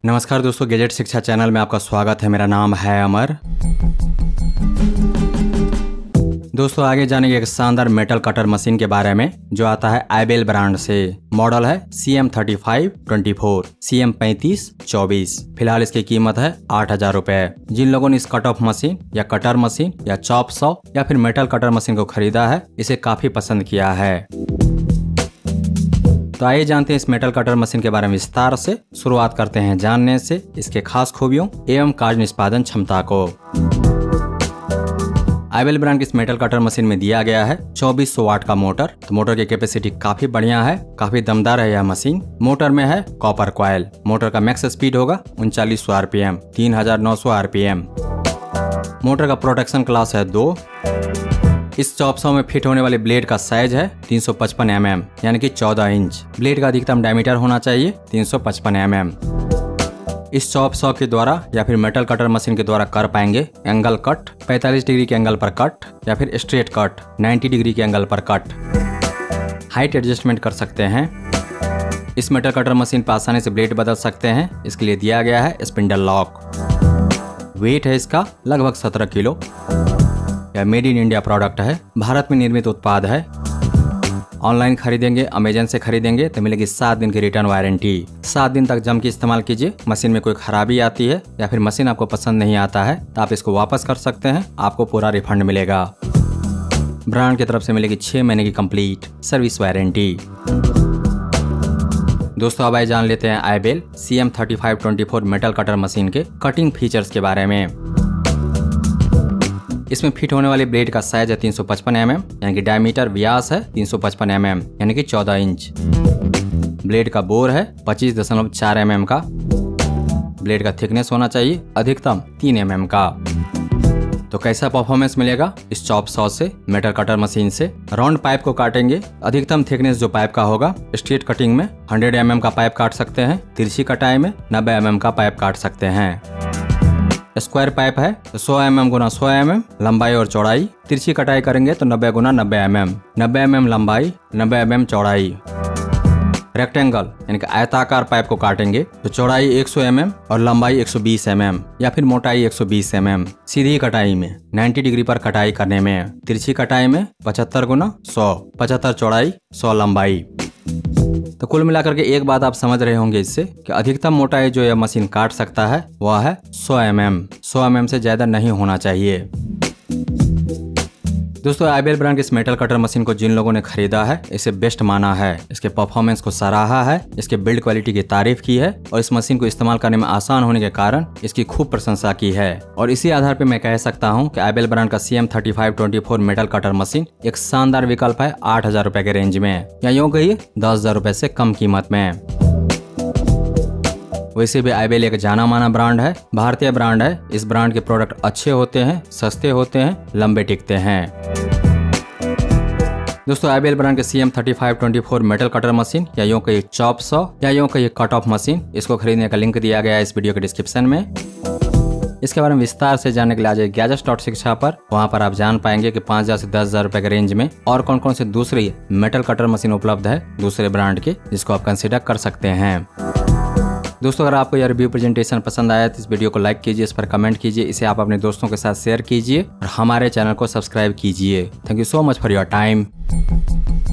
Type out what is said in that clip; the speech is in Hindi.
नमस्कार दोस्तों, गैजेट शिक्षा चैनल में आपका स्वागत है। मेरा नाम है अमर। दोस्तों आगे जानेंगे एक शानदार मेटल कटर मशीन के बारे में जो आता है आइबेल ब्रांड से। मॉडल है CM3524 CM3524। फिलहाल इसकी कीमत है 8,000 रुपए। जिन लोगों ने इस कट ऑफ मशीन या कटर मशीन या चॉप सॉ या फिर मेटल कटर मशीन को खरीदा है, इसे काफी पसंद किया है। तो आइए जानते हैं इस मेटल कटर मशीन के बारे में विस्तार से। शुरुआत करते हैं जानने से इसके खास खूबियों एवं कार्य निष्पादन क्षमता को। आइबेल ब्रांड की इस मेटल कटर मशीन में दिया गया है 2400 वाट का मोटर। तो मोटर की कैपेसिटी काफी बढ़िया है, काफी दमदार है यह मशीन। मोटर में है कॉपर कॉइल। मोटर का मैक्स स्पीड होगा 3900 RPM 3900 RPM। मोटर का प्रोटेक्शन क्लास है 2। इस चॉप सॉ में फिट होने वाले ब्लेड का साइज है 355 mm यानी कि 14 इंच। ब्लेड का अधिकतम डायमीटर होना चाहिए 355 mm। इस चॉप सॉ के द्वारा या फिर मेटल कटर मशीन के द्वारा कर पाएंगे एंगल कट 45 डिग्री के एंगल पर कट या फिर स्ट्रेट कट 90 डिग्री के एंगल पर कट। हाइट एडजस्टमेंट कर सकते हैं। इस मेटल कटर मशीन पर आसानी से ब्लेड बदल सकते हैं। इसके लिए दिया गया है स्पिंडल लॉक। वेट है इसका लगभग 17 किलो। यह मेड इन इंडिया प्रोडक्ट है, भारत में निर्मित उत्पाद है। ऑनलाइन खरीदेंगे, अमेजन से खरीदेंगे तो मिलेगी 7 दिन की रिटर्न वारंटी। 7 दिन तक जम के इस्तेमाल कीजिए। मशीन में कोई खराबी आती है या फिर मशीन आपको पसंद नहीं आता है तो आप इसको वापस कर सकते हैं, आपको पूरा रिफंड मिलेगा। ब्रांड की तरफ से मिलेगी 6 महीने की कंप्लीट सर्विस वारंटी। दोस्तों अब आइए जान लेते हैं iBell CM3524 metal cutter machine के कटिंग फीचर्स के बारे में। इसमें फिट होने वाली ब्लेड का साइज है 355 mm यानी कि डायमीटर व्यास है 355 mm यानी कि 14 इंच। ब्लेड का बोर है 25.4 mm का। ब्लेड का थिकनेस होना चाहिए अधिकतम 3 mm का। तो कैसा परफॉर्मेंस मिलेगा इस चॉप सॉ से, मेटल कटर मशीन से? राउंड पाइप को काटेंगे। अधिकतम थिकनेस जो पाइप का होगा, स्ट्रेट कटिंग में 100 mm का पाइप काट सकते हैं। तिरछी कटाई में 90 mm का पाइप काट सकते हैं। स्क्वायर पाइप है तो 100 mm गुना 100 mm लंबाई और चौड़ाई। तिरछी कटाई करेंगे तो 90 गुना 90 mm 90 mm लंबाई 90 mm चौड़ाई। रेक्टेंगल यानी कि आयताकार पाइप को काटेंगे तो चौड़ाई 100 mm और लंबाई 120 mm या फिर मोटाई 120 mm। सीधी कटाई में 90 डिग्री पर कटाई करने में। तिरछी कटाई में 75 गुना 100 75 चौड़ाई 100 लंबाई। तो कुल मिलाकर के एक बात आप समझ रहे होंगे इससे कि अधिकतम मोटाई जो यह मशीन काट सकता है वह है 100 mm। 100 mm से ज्यादा नहीं होना चाहिए। दोस्तों आइबेल ब्रांड की इस मेटल कटर मशीन को जिन लोगों ने खरीदा है, इसे बेस्ट माना है, इसके परफॉर्मेंस को सराहा है, इसके बिल्ड क्वालिटी की तारीफ की है और इस मशीन को इस्तेमाल करने में आसान होने के कारण इसकी खूब प्रशंसा की है। और इसी आधार पर मैं कह सकता हूं कि आइबेल ब्रांड का CM3524 मेटल कटर मशीन एक शानदार विकल्प है 8,000 रुपए के रेंज में, या यूँ कहिए 10,000 रुपए से कम कीमत में। वैसे भी आइबेल एक जाना माना ब्रांड है, भारतीय ब्रांड है। इस ब्रांड के प्रोडक्ट अच्छे होते हैं, सस्ते होते हैं, लंबे टिकते हैं। दोस्तों आइबेल ब्रांड के CM3524 मेटल कटर मशीन या यूँ कहिए चॉप सॉ या यूँ कहिए कट ऑफ मशीन, इसको खरीदने का लिंक दिया गया है इस वीडियो के डिस्क्रिप्शन में। इसके बारे में विस्तार से जानने के लिए आ जाइए गैजेट्स.शिक्षा पर। वहां पर आप जान पाएंगे कि 5,000 से 10,000 रुपए के रेंज में और कौन कौन से दूसरी मेटल कटर मशीन उपलब्ध है दूसरे ब्रांड के, जिसको आप कंसिडर कर सकते हैं। दोस्तों अगर आपको यह रिव्यू प्रेजेंटेशन पसंद आया तो इस वीडियो को लाइक कीजिए, इस पर कमेंट कीजिए, इसे आप अपने दोस्तों के साथ शेयर कीजिए और हमारे चैनल को सब्सक्राइब कीजिए। Thank you so much for your time.